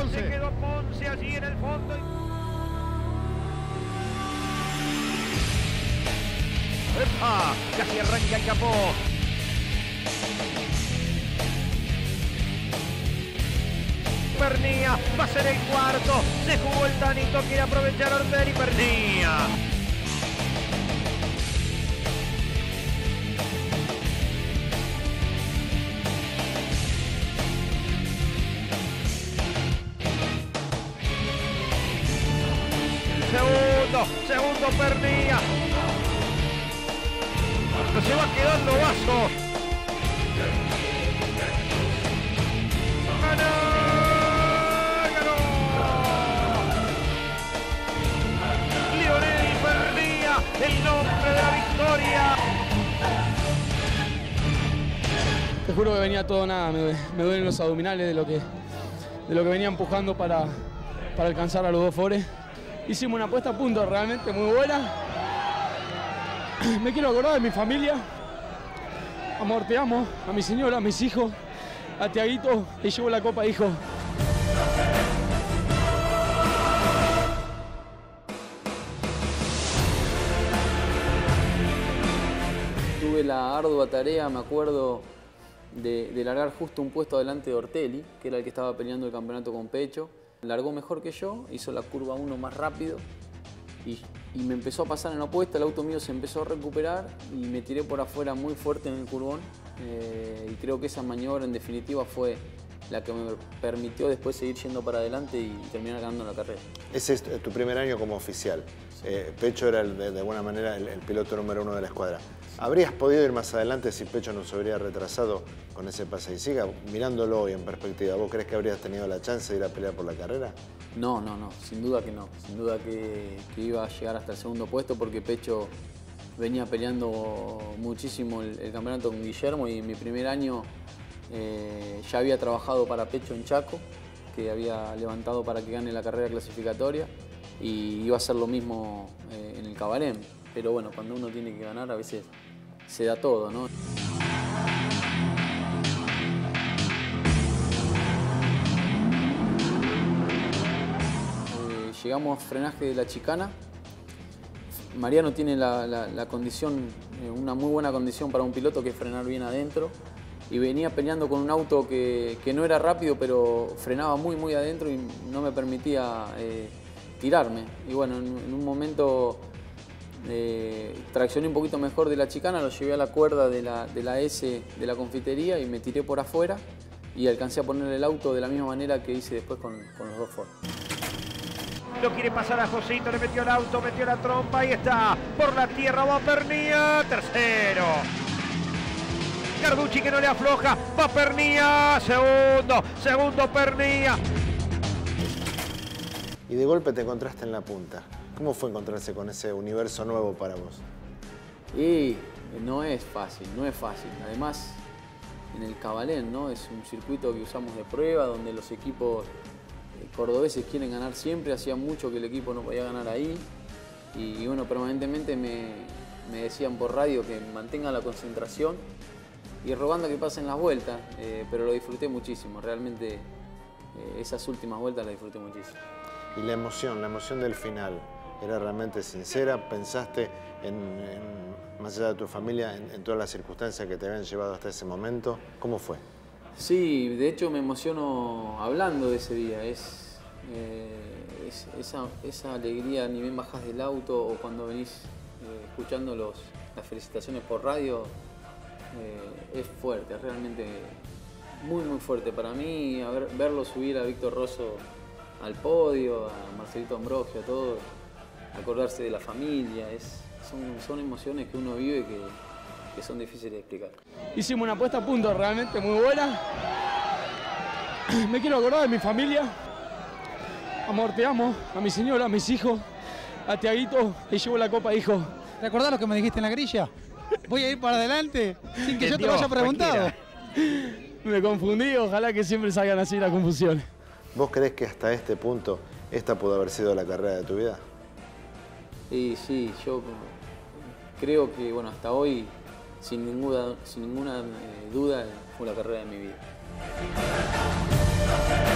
Ponce. Se quedó Ponce allí en el fondo. ¡Epa! Casi arranca el capó. Pernía va a ser el cuarto. Se jugó el Tanito, quiere aprovechar Ortelli. Pernía. Segundo Pernía. Se va quedando Vaso. ¡Ganó! Lionel Pernía, el nombre de la victoria. Te juro que venía todo nada, me duelen los abdominales de lo que venía empujando para alcanzar a los dos fores. Hicimos una puesta a punto realmente muy buena. Me quiero acordar de mi familia. Amor, te amo. A mi señora, a mis hijos, a Tiaguito, que llevo la copa, hijo. Tuve la ardua tarea, me acuerdo, de largar justo un puesto adelante de Ortelli, que era el que estaba peleando el campeonato con Pecho. Largó mejor que yo, hizo la curva 1 más rápido y me empezó a pasar en la opuesta, el auto mío se empezó a recuperar y me tiré por afuera muy fuerte en el curbón y creo que esa maniobra en definitiva fue la que me permitió después seguir yendo para adelante y terminar ganando la carrera. Ese es tu primer año como oficial. Sí. Pecho era de alguna manera el piloto número 1 de la escuadra. ¿Habrías podido ir más adelante si Pecho no se habría retrasado con ese pase y siga? Mirándolo hoy en perspectiva, ¿vos crees que habrías tenido la chance de ir a pelear por la carrera? No, sin duda que no. Sin duda que iba a llegar hasta el segundo puesto porque Pecho venía peleando muchísimo el campeonato con Guillermo y en mi primer año ya había trabajado para Pecho en Chaco, que había levantado para que gane la carrera clasificatoria y iba a hacer lo mismo en el Cabarén. Pero bueno, cuando uno tiene que ganar a veces se da todo, ¿no? Llegamos a frenaje de la chicana. Mariano tiene la condición, una muy buena condición para un piloto, que es frenar bien adentro. Y venía peleando con un auto que no era rápido, pero frenaba muy adentro y no me permitía tirarme. Y bueno, en un momento traccioné un poquito mejor de la chicana, lo llevé a la cuerda de la S de la confitería y me tiré por afuera y alcancé a poner el auto de la misma manera que hice después con los dos Ford. Lo quiere pasar a Josito, le metió el auto, metió la trompa, ahí está. Por la tierra va Pernía, tercero. Carducci que no le afloja, va Pernía, segundo Pernía. Y de golpe te encontraste en la punta. ¿Cómo fue encontrarse con ese universo nuevo para vos? Y no es fácil. Además, en el Cabalén, ¿no? Es un circuito que usamos de prueba, donde los equipos cordobeses quieren ganar siempre. Hacía mucho que el equipo no podía ganar ahí. Y bueno, permanentemente me decían por radio que mantenga la concentración y rogando que pasen las vueltas, pero lo disfruté muchísimo. Realmente esas últimas vueltas las disfruté muchísimo. Y la emoción del final, ¿era realmente sincera? ¿Pensaste más allá de tu familia, en todas las circunstancias que te habían llevado hasta ese momento? ¿Cómo fue? Sí, de hecho me emociono hablando de ese día. Esa alegría, ni bien bajás del auto o cuando venís escuchando las felicitaciones por radio, es fuerte, es realmente muy fuerte para mí. Verlo subir a Víctor Rosso al podio, a Marcelito Ambrogio, a todos, acordarse de la familia, son emociones que uno vive que son difíciles de explicar. Hicimos una puesta a punto realmente muy buena. Me quiero acordar de mi familia. Amor, te amo. A mi señora, a mis hijos, a Tiaguito, que llevo la copa, hijo. ¿Te acordás lo que me dijiste en la grilla? Voy a ir para adelante sin que yo te lo haya preguntado. Me confundí, ojalá que siempre salgan así las confusiones. ¿Vos creés que hasta este punto esta pudo haber sido la carrera de tu vida? Y sí, yo creo que bueno, hasta hoy, sin ninguna duda, fue la carrera de mi vida.